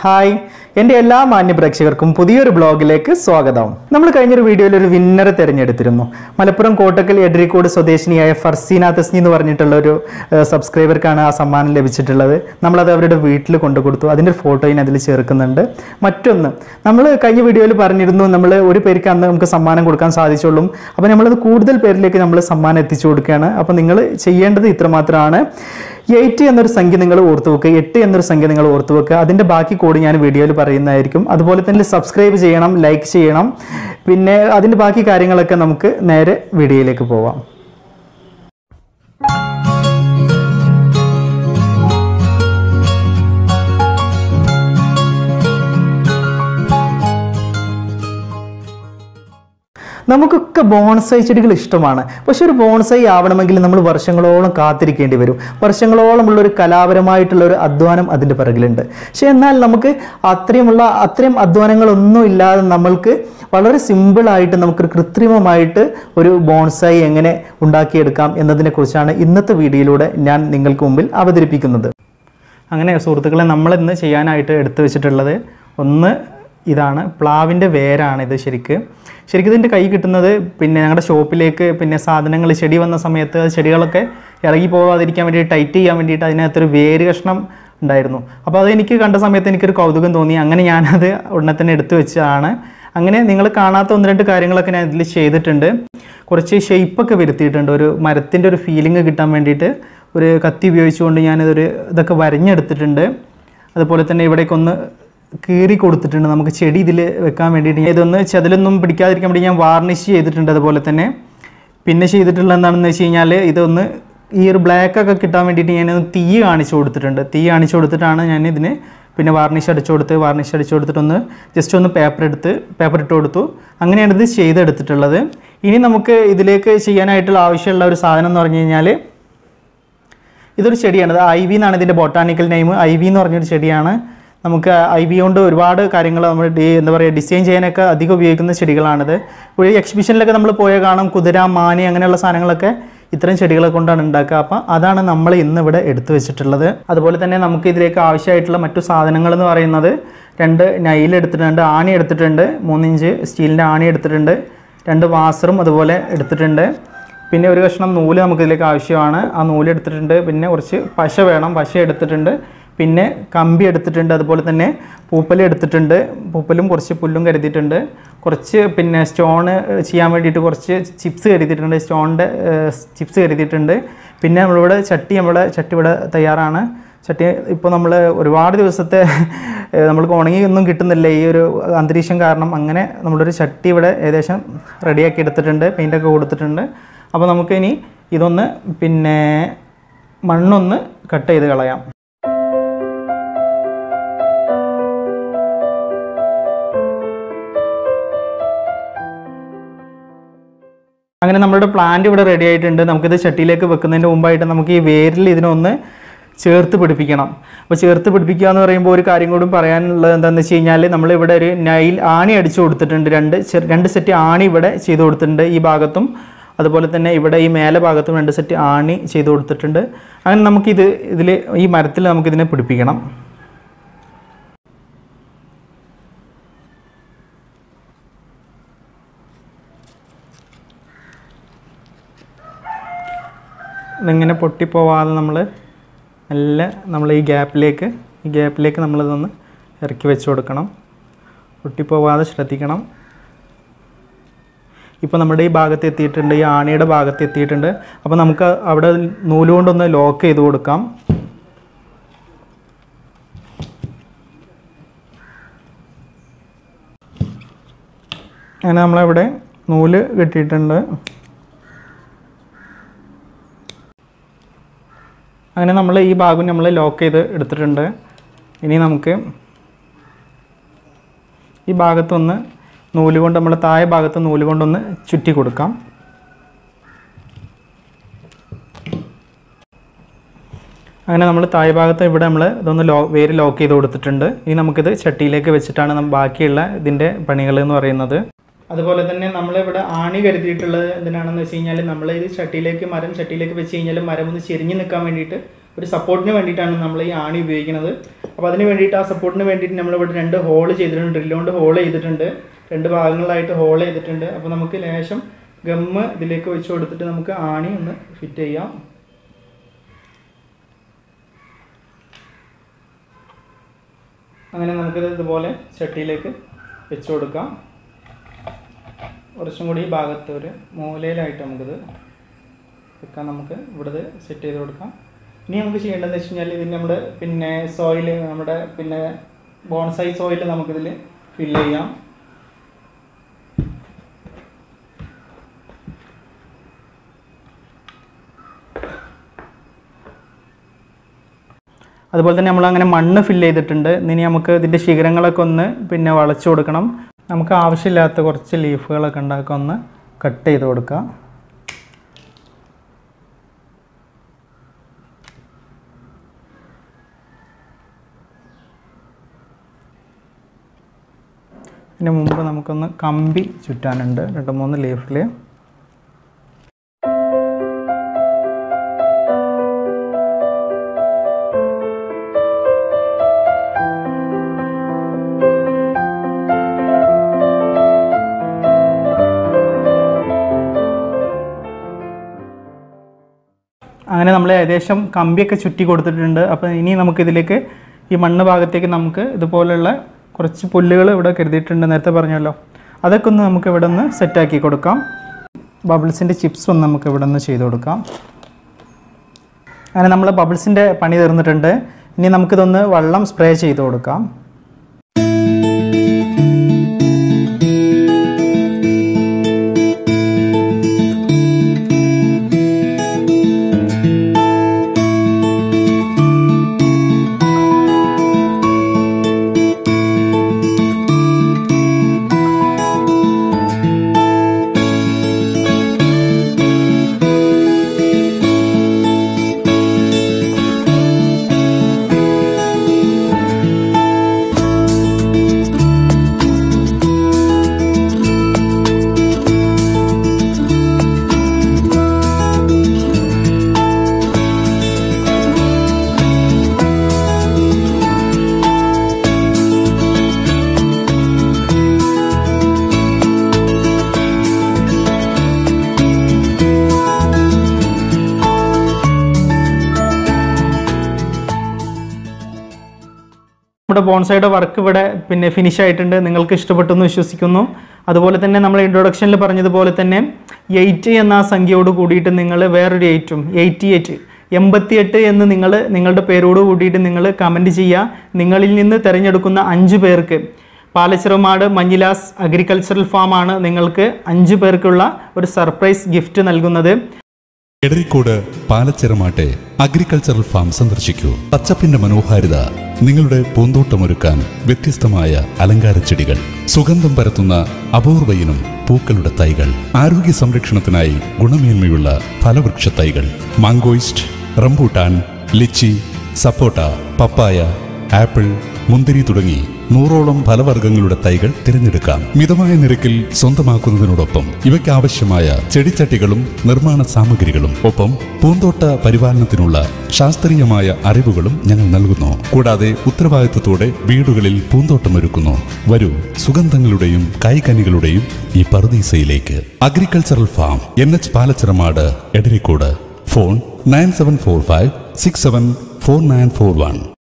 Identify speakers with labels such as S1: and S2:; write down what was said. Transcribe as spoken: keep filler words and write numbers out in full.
S1: Hi എൻ്റെ എല്ലാ മാന്യ പ്രേക്ഷകർക്കും പുതിയൊരു ബ്ലോഗിലേക്ക് സ്വാഗതം. നമ്മൾ കഴിഞ്ഞൊരു വീഡിയോയിൽ ഒരു വിന്നറെ തിരഞ്ഞെടുത്തിരുന്നു. മലപ്പുറം കോട്ടക്കൽ എഡ്രിക്കോട് സ്വദേശിനിയായ ഫർസീന തസ്നി എന്ന് പറഞ്ഞിട്ടുള്ള ഒരു സബ്സ്ക്രൈബർക്കാണ് ആ സമ്മാനം ലഭിച്ചിട്ടുള്ളത്. നമ്മളത് അവരുടെ വീട്ടിൽ കൊണ്ടു കൊടുത്തു. അതിൻ്റെ ഒരു ഫോട്ടോയും അതിൽ ചേർക്കുന്നുണ്ട്. മറ്റൊന്ന്, നമ്മൾ കഴിഞ്ഞ വീഡിയോയിൽ പറഞ്ഞിരുന്നു നമ്മൾ ഒരു പേർക്ക് അന്ന് നമുക്ക് സമ്മാനം കൊടുക്കാൻ സാധിച്ചുള്ളൂ. അപ്പോൾ നമ്മളത് കൂടുതൽ പേരിലേക്ക് നമ്മൾ സമ്മാനം എത്തിച്ചു കൊടുക്കുകയാണ്. അപ്പോൾ നിങ്ങൾ ചെയ്യേണ്ടത് ഇത്രമാത്രമാണ്. എയ്റ്റ് എന്നൊരു സംഖ്യ നിങ്ങൾ ഓർത്തു വെക്കുക, എട്ട് എന്നൊരു സംഖ്യ നിങ്ങൾ ഓർത്തു വെക്കുക. അതിൻ്റെ ബാക്കി കോഡ് ഞാൻ വീഡിയോയിൽ പറയുന്നതായിരിക്കും. അതുപോലെ തന്നെ സബ്സ്ക്രൈബ് ചെയ്യണം, ലൈക്ക് ചെയ്യണം. പിന്നെ അതിൻ്റെ ബാക്കി കാര്യങ്ങളൊക്കെ നമുക്ക് നേരെ വീഡിയോയിലേക്ക് പോവാം. നമുക്കൊക്കെ ബോൺസൈ ചെടികൾ ഇഷ്ടമാണ്. പക്ഷെ ഒരു ബോൺസൈ ആവണമെങ്കിൽ നമ്മൾ വർഷങ്ങളോളം കാത്തിരിക്കേണ്ടി വരും. വർഷങ്ങളോളമുള്ള ഒരു കലാപരമായിട്ടുള്ള ഒരു അധ്വാനം അതിൻ്റെ പിറകിലുണ്ട്. പക്ഷെ എന്നാൽ നമുക്ക് അത്രയുമുള്ള അത്രയും അധ്വാനങ്ങളൊന്നും ഇല്ലാതെ നമ്മൾക്ക് വളരെ സിമ്പിളായിട്ട് നമുക്കൊരു കൃത്രിമമായിട്ട് ഒരു ബോൺസൈ എങ്ങനെ ഉണ്ടാക്കിയെടുക്കാം എന്നതിനെക്കുറിച്ചാണ് ഇന്നത്തെ വീഡിയോയിലൂടെ ഞാൻ നിങ്ങൾക്ക് മുമ്പിൽ അവതരിപ്പിക്കുന്നത്. അങ്ങനെ സുഹൃത്തുക്കളെ, നമ്മളിന്ന് ചെയ്യാനായിട്ട് എടുത്തു വെച്ചിട്ടുള്ളത് ഒന്ന് ഇതാണ്. പ്ലാവിൻ്റെ വേരാണ് ഇത്. ശരിക്ക് ശരിക്കും ഇതിൻ്റെ കൈ കിട്ടുന്നത് പിന്നെ ഞങ്ങളുടെ ഷോപ്പിലേക്ക് പിന്നെ സാധനങ്ങൾ ചെടി വന്ന സമയത്ത് ചെടികളൊക്കെ ഇറങ്ങി പോകാതിരിക്കാൻ വേണ്ടി ടൈറ്റ് ചെയ്യാൻ വേണ്ടിയിട്ട് അതിനകത്തൊരു വേര് കഷ്ണം ഉണ്ടായിരുന്നു. അപ്പോൾ അത് എനിക്ക് കണ്ട സമയത്ത് എനിക്കൊരു കൗതുകം തോന്നി. അങ്ങനെ ഞാനത് ഉടനെ തന്നെ എടുത്തു വെച്ചതാണ്. അങ്ങനെ നിങ്ങൾ കാണാത്ത ഒന്ന് രണ്ട് കാര്യങ്ങളൊക്കെ ഞാൻ ഇതിൽ ചെയ്തിട്ടുണ്ട്. കുറച്ച് ഷെയ്പ്പൊക്കെ വരുത്തിയിട്ടുണ്ട്. ഒരു മരത്തിൻ്റെ ഒരു ഫീലിംഗ് കിട്ടാൻ വേണ്ടിയിട്ട് ഒരു കത്തി ഉപയോഗിച്ചുകൊണ്ട് ഞാനിതൊരു ഇതൊക്കെ വരഞ്ഞെടുത്തിട്ടുണ്ട്. അതുപോലെ തന്നെ ഇവിടേക്കൊന്ന് കീറി കൊടുത്തിട്ടുണ്ട് നമുക്ക് ചെടി ഇതിൽ വെക്കാൻ വേണ്ടിയിട്ട്. ഇതൊന്ന് ചെതലൊന്നും പിടിക്കാതിരിക്കാൻ വേണ്ടി ഞാൻ വാർണിഷ് ചെയ്തിട്ടുണ്ട്. അതുപോലെ തന്നെ പിന്നെ ചെയ്തിട്ടുള്ള എന്താണെന്ന് വെച്ച് കഴിഞ്ഞാൽ ഇതൊന്ന് ഈ ഒരു ബ്ലാക്കൊക്കെ കിട്ടാൻ വേണ്ടിയിട്ട് ഞാനൊന്ന് തീ കാണിച്ചു കൊടുത്തിട്ടുണ്ട്. തീ കാണിച്ചു കൊടുത്തിട്ടാണ് ഞാൻ ഇതിന് പിന്നെ വാർണിഷ് അടിച്ചു കൊടുത്ത് വാർണിഷ് അടിച്ചു കൊടുത്തിട്ടൊന്ന് ജസ്റ്റ് ഒന്ന് പേപ്പർ എടുത്ത് പേപ്പർ ഇട്ട് കൊടുത്തു. അങ്ങനെയാണ് ഇത് ചെയ്തെടുത്തിട്ടുള്ളത്. ഇനി നമുക്ക് ഇതിലേക്ക് ചെയ്യാനായിട്ടുള്ള ആവശ്യമുള്ള ഒരു സാധനം എന്ന് പറഞ്ഞു കഴിഞ്ഞാൽ ഇതൊരു ചെടിയാണ്. ഇത് ഐ വി എന്നാണ് ഇതിൻ്റെ ബൊട്ടാണിക്കൽ നെയിം. ഐ വി എന്ന് പറഞ്ഞൊരു ചെടിയാണ്. നമുക്ക് ഐ വി കൊണ്ട് ഒരുപാട് കാര്യങ്ങൾ നമ്മൾ എന്താ പറയുക ഡിസൈൻ ചെയ്യാനൊക്കെ അധികം ഉപയോഗിക്കുന്ന ചെടികളാണിത്. ഒരു എക്സിബിഷനിലൊക്കെ നമ്മൾ പോയാൽ കാണാം കുതിര, മാനി അങ്ങനെയുള്ള സാധനങ്ങളൊക്കെ ഇത്തരം ചെടികളെ കൊണ്ടാണ് ഉണ്ടാക്കുക. അപ്പം അതാണ് നമ്മൾ ഇന്ന് ഇവിടെ എടുത്തു വെച്ചിട്ടുള്ളത്. അതുപോലെ തന്നെ നമുക്ക് ഇതിലേക്ക് ആവശ്യമായിട്ടുള്ള മറ്റു സാധനങ്ങൾ എന്ന് പറയുന്നത് രണ്ട് നൈൽ എടുത്തിട്ടുണ്ട്, ആണി എടുത്തിട്ടുണ്ട്, മൂന്നിഞ്ച് സ്റ്റീലിൻ്റെ ആണി എടുത്തിട്ടുണ്ട്, രണ്ട് വാസറും അതുപോലെ എടുത്തിട്ടുണ്ട്. പിന്നെ ഒരു കഷ്ണം നൂല് നമുക്കിതിലേക്ക് ആവശ്യമാണ്. ആ നൂല് എടുത്തിട്ടുണ്ട്. പിന്നെ കുറച്ച് പശ വേണം, പശ എടുത്തിട്ടുണ്ട്. പിന്നെ കമ്പി എടുത്തിട്ടുണ്ട്. അതുപോലെ തന്നെ പൂപ്പൽ എടുത്തിട്ടുണ്ട്. പൂപ്പലും കുറച്ച് പുല്ലും കരുതിയിട്ടുണ്ട്. കുറച്ച് പിന്നെ സ്റ്റോണ് ചെയ്യാൻ വേണ്ടിയിട്ട് കുറച്ച് ചിപ്സ് കരുതിയിട്ടുണ്ട്. സ്റ്റോണിൻ്റെ ചിപ്സ് കരുതിയിട്ടുണ്ട്. പിന്നെ നമ്മളിവിടെ ചട്ടി നമ്മുടെ ചട്ടി ഇവിടെ തയ്യാറാണ്. ചട്ടി ഇപ്പോൾ നമ്മൾ ഒരുപാട് ദിവസത്തെ നമ്മൾക്ക് ഉണങ്ങി ഒന്നും കിട്ടുന്നില്ല ഈ ഒരു അന്തരീക്ഷം കാരണം. അങ്ങനെ നമ്മളൊരു ചട്ടി ഇവിടെ ഏകദേശം റെഡിയാക്കി എടുത്തിട്ടുണ്ട്. പെയിൻ്റൊക്കെ കൊടുത്തിട്ടുണ്ട്. അപ്പോൾ നമുക്കിനി ഇതൊന്ന് പിന്നെ മണ്ണൊന്ന് കട്ട് ചെയ്ത് കളയാം. അങ്ങനെ നമ്മളുടെ പ്ലാന്റ് ഇവിടെ റെഡി ആയിട്ടുണ്ട്. നമുക്കിത് ചട്ടിയിലേക്ക് വെക്കുന്നതിന് മുമ്പായിട്ട് നമുക്ക് ഈ വേരിൽ ഇതിനൊന്ന് ചേർത്ത് പിടിപ്പിക്കണം. അപ്പോൾ ചേർത്ത് പിടിപ്പിക്കുക എന്ന് പറയുമ്പോൾ ഒരു കാര്യം കൂടി പറയാനുള്ളത് എന്താണെന്ന് വെച്ച് കഴിഞ്ഞാൽ നമ്മളിവിടെ ഒരു നൈൽ ആണി അടിച്ചു കൊടുത്തിട്ടുണ്ട്. രണ്ട് രണ്ട് സെറ്റ് ആണി ഇവിടെ ചെയ്ത് കൊടുത്തിട്ടുണ്ട് ഈ ഭാഗത്തും. അതുപോലെ തന്നെ ഇവിടെ ഈ മേലെ ഭാഗത്തും രണ്ട് സെറ്റ് ആണി ചെയ്ത് കൊടുത്തിട്ടുണ്ട്. അങ്ങനെ നമുക്കിത് ഇതിൽ ഈ മരത്തിൽ നമുക്കിതിനെ പിടിപ്പിക്കണം. ഇതിങ്ങനെ പൊട്ടിപ്പോവാതെ നമ്മൾ നല്ല നമ്മൾ ഈ ഗ്യാപ്പിലേക്ക് ഈ ഗ്യാപ്പിലേക്ക് നമ്മളിതൊന്ന് ഇറക്കി വെച്ച് കൊടുക്കണം. പൊട്ടിപ്പോവാതെ ശ്രദ്ധിക്കണം. ഇപ്പോൾ നമ്മുടെ ഈ ഭാഗത്ത് എത്തിയിട്ടുണ്ട്, ഈ ആണിയുടെ ഭാഗത്ത് എത്തിയിട്ടുണ്ട്. അപ്പോൾ നമുക്ക് അവിടെ നൂലുകൊണ്ടൊന്ന് ലോക്ക് ചെയ്ത് കൊടുക്കാം. അങ്ങനെ നമ്മളവിടെ നൂല് കെട്ടിയിട്ടുണ്ട്. അങ്ങനെ നമ്മൾ ഈ ഭാഗം നമ്മൾ ലോക്ക് ചെയ്ത് എടുത്തിട്ടുണ്ട്. ഇനി നമുക്ക് ഈ ഭാഗത്തൊന്ന് നൂല് കൊണ്ട് നമ്മൾ താഴെ ഭാഗത്ത് നൂല് കൊണ്ടൊന്ന് ചുറ്റി കൊടുക്കാം. അങ്ങനെ നമ്മൾ താഴെ ഭാഗത്ത് ഇവിടെ നമ്മൾ ഇതൊന്ന് ലോ വേര് ലോക്ക് ചെയ്ത് കൊടുത്തിട്ടുണ്ട്. ഇനി നമുക്കിത് ചട്ടിയിലേക്ക് വെച്ചിട്ടാണ് നമ്മൾ ബാക്കിയുള്ള ഇതിൻ്റെ പണികൾ എന്ന് പറയുന്നത്. അതുപോലെ തന്നെ നമ്മളിവിടെ ആണി കരുതിയിട്ടുള്ളത് എന്തിനാണെന്ന് വെച്ച് കഴിഞ്ഞാൽ നമ്മൾ ഇത് ചട്ടിയിലേക്ക് മരം ചട്ടിയിലേക്ക് വെച്ച് കഴിഞ്ഞാൽ മരം ഒന്ന് ചെരിഞ്ഞ് നിൽക്കാൻ വേണ്ടിയിട്ട് ഒരു സപ്പോർട്ടിന് വേണ്ടിയിട്ടാണ് നമ്മൾ ഈ ആണി ഉപയോഗിക്കുന്നത്. അപ്പോൾ അതിന് വേണ്ടിയിട്ട് ആ സപ്പോർട്ടിന് വേണ്ടിയിട്ട് നമ്മളിവിടെ രണ്ട് ഹോൾ ചെയ്തിട്ടുണ്ട്, ഡ്രില്ല് കൊണ്ട് ഹോൾ ചെയ്തിട്ടുണ്ട്, രണ്ട് ഭാഗങ്ങളിലായിട്ട് ഹോൾ ചെയ്തിട്ടുണ്ട്. അപ്പോൾ നമുക്ക് ലേശം ഗമ്മ് ഇതിലേക്ക് വെച്ച് കൊടുത്തിട്ട് നമുക്ക് ആണി ഒന്ന് ഫിറ്റ് ചെയ്യാം. അങ്ങനെ നമുക്കിത് ഇതുപോലെ ചട്ടിയിലേക്ക് വെച്ച് കൊടുക്കാം. കുറച്ചും കൂടി ഈ ഭാഗത്ത് ഒരു മൂലയിലായിട്ട് നമുക്കിത് വെക്കാം. നമുക്ക് ഇവിടെ സെറ്റ് ചെയ്ത് കൊടുക്കാം. ഇനി നമുക്ക് ചെയ്യേണ്ടതെന്ന് വെച്ച് കഴിഞ്ഞാൽ ഇതിന് നമ്മുടെ പിന്നെ സോയിൽ, നമ്മുടെ പിന്നെ ബോൺസായി സോയിൽ നമുക്കിതിൽ ഫില്ല് ചെയ്യാം. അതുപോലെ തന്നെ നമ്മളങ്ങനെ മണ്ണ് ഫില്ല് ചെയ്തിട്ടുണ്ട്. ഇനി നമുക്ക് ഇതിൻ്റെ ശിഖരങ്ങളൊക്കെ ഒന്ന് പിന്നെ വളച്ചു കൊടുക്കണം. നമുക്ക് ആവശ്യമില്ലാത്ത കുറച്ച് ലീഫുകളൊക്കെ ഉണ്ടാക്കുക, ഒന്ന് കട്ട് ചെയ്ത് കൊടുക്കുക. ഇതിന് മുമ്പ് നമുക്കൊന്ന് കമ്പി ചുറ്റാനുണ്ട്, രണ്ട് മൂന്ന് ലീഫിൽ. അങ്ങനെ നമ്മൾ ഏകദേശം കമ്പിയൊക്കെ ചുറ്റി കൊടുത്തിട്ടുണ്ട്. അപ്പോൾ ഇനി നമുക്കിതിലേക്ക് ഈ മണ്ണ് ഭാഗത്തേക്ക് നമുക്ക് ഇതുപോലുള്ള കുറച്ച് പുല്ലുകൾ ഇവിടെ കരുതിയിട്ടുണ്ട്, നേരത്തെ പറഞ്ഞല്ലോ. അതൊക്കെ ഒന്ന് നമുക്ക് ഇവിടെ നിന്ന് സെറ്റാക്കി കൊടുക്കാം. ബബിൾസിൻ്റെ ചിപ്സ് ഒന്ന് നമുക്ക് ഇവിടെ നിന്ന് ചെയ്ത് കൊടുക്കാം. അങ്ങനെ നമ്മൾ ബബിൾസിൻ്റെ പണി തീർന്നിട്ടുണ്ട്. ഇനി നമുക്കിതൊന്ന് വെള്ളം സ്പ്രേ ചെയ്ത് കൊടുക്കാം. നമ്മുടെ ബോൺസായുടെ വർക്ക് ഇവിടെ പിന്നെ ഫിനിഷ് ആയിട്ടുണ്ട്. നിങ്ങൾക്ക് ഇഷ്ടപ്പെട്ടു എന്ന് വിശ്വസിക്കുന്നു. അതുപോലെ തന്നെ നമ്മൾ ഇൻട്രൊഡക്ഷനിൽ പറഞ്ഞതുപോലെ തന്നെ എയ്റ്റ് എന്ന സംഖ്യയോട് കൂടിയിട്ട് നിങ്ങൾ വേറൊരു എയ്റ്റും എയ്റ്റി എയ്റ്റ് എൺപത്തിയെട്ട് എന്ന് നിങ്ങൾ നിങ്ങളുടെ പേരോട് കൂടിയിട്ട് നിങ്ങൾ കമൻറ്റ് ചെയ്യുക. നിങ്ങളിൽ നിന്ന് തിരഞ്ഞെടുക്കുന്ന അഞ്ച് പേർക്ക് പാലച്ചിറമാട് മഞ്ഞിലാസ് അഗ്രികൾച്ചറൽ ഫാമാണ് നിങ്ങൾക്ക് അഞ്ച് പേർക്കുള്ള ഒരു സർപ്രൈസ് ഗിഫ്റ്റ് നൽകുന്നത്.
S2: എടരിക്കോട് പാലച്ചിറമാട്ടെ അഗ്രികൾച്ചറൽ ഫാം സന്ദർശിക്കൂ. പച്ചപ്പിന്റെ മനോഹാരിത നിങ്ങളുടെ പൂന്തോട്ടമൊരുക്കാൻ വ്യത്യസ്തമായ അലങ്കാര ചെടികൾ, സുഗന്ധം പരത്തുന്ന അപൂർവ ഇനം പൂക്കളുടെ തൈകൾ, ആരോഗ്യ സംരക്ഷണത്തിനായി ഗുണമേന്മയുള്ള ഫലവൃക്ഷ തൈകൾ, മാങ്കോയിസ്റ്റ്, റംബൂട്ടാൻ, ലിച്ചി, സപ്പോട്ട, പപ്പായ, ആപ്പിൾ, മുന്തിരി തുടങ്ങി നൂറോളം ഫലവർഗ്ഗങ്ങളുടെ തൈകൾ തിരഞ്ഞെടുക്കാം. മിതമായ നിരക്കിൽ സ്വന്തമാക്കുന്നതിനോടൊപ്പം ഇവയ്ക്ക് ആവശ്യമായ ചെടിച്ചട്ടികളും നിർമ്മാണ സാമഗ്രികളും ഒപ്പം പൂന്തോട്ട പരിപാലനത്തിനുള്ള ശാസ്ത്രീയമായ അറിവുകളും ഞങ്ങൾ നൽകുന്നു. കൂടാതെ ഉത്തരവാദിത്വത്തോടെ വീടുകളിൽ പൂന്തോട്ടമൊരുക്കുന്നു. വരൂ, സുഗന്ധങ്ങളുടെയും കായ്കനികളുടെയും ഈ പറുദീസയിലേക്ക്. Agricultural farm, N H Palachiramad, Edarikode. Phone nine seven four five six seven four nine four one.